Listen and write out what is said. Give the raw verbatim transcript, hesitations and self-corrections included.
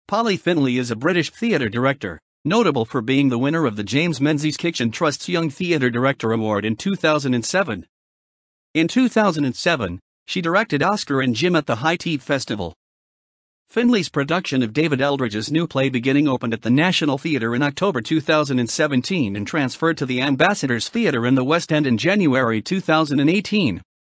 Polly Findlay is a British theatre director, notable for being the winner of the James Menzies Kitchen Trust's Young Theatre Director Award in two thousand seven. In two thousand seven, she directed Oscar and Jim at the High Tea Festival. Findlay's production of David Eldridge's new play Beginning opened at the National Theatre in October two thousand seventeen and transferred to the Ambassadors Theatre in the West End in January two thousand eighteen.